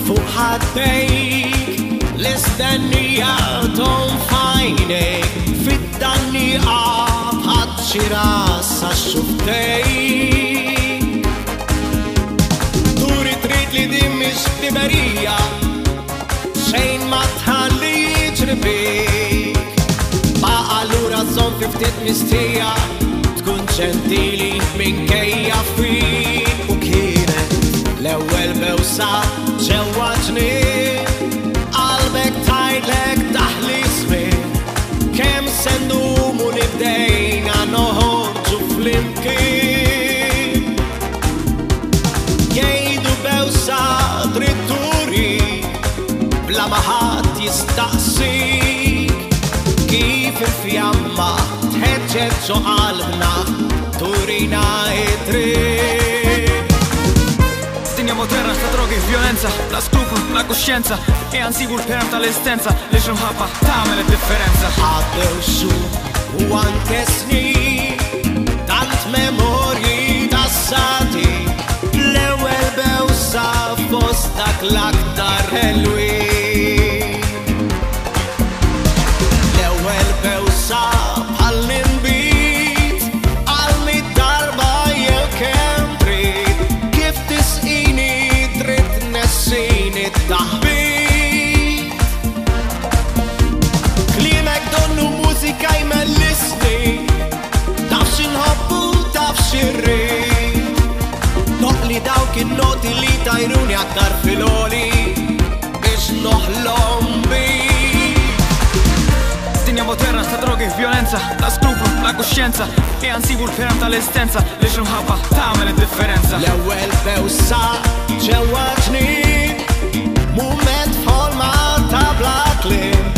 fuq ħaddejk l-istennija tonfajnek fit-tannija bħadxi rasa xuftejk. Turi trid li din mhix biberija xejn ma tħalli jiġri bik. Baqa' lura żomm fi ftit mistija tkun ġentili minkejja fik. U kienet l-ewwel bewsa ġewwa ġnien qalbek tgħidlek taħli żmien kemm se ndumu li bdejna noħorġu flimkien. Jgħidu bewsa trid turik bla ma ħadd jistaqsik kif il-fjamma tħeġġeġ ġo qalbna turina it-triq. Dinja moderna sta drogi, violenza, la skruplu, la koscienza e ansibu l-perem tal-esistenza li xumħabba tagħmel id-differenza. Għaddew xhur u anke snin tant memorji tassati l-ewwel bewsa fost dak l-aktar ħelwin. L-ewwel bewsa bħall-inbit għal-mid darba jew kemm trid kif tisqini trid nessini t-taħbit. Kliemek donnu mużika jmellisni taf x'inħobbu taf x'irrid. Noqli dawk in-noti li tajruni aktar fil-għoli biex noħlom bik. Dinja moderna sta drogi, violenza, la skruplu, la koscienza e ansibu l-perem tal-esistenza li xumħabba tagħmel id-differenza. L-ewwel bewsa ġewwa ġnien mument folma ta' bla kliem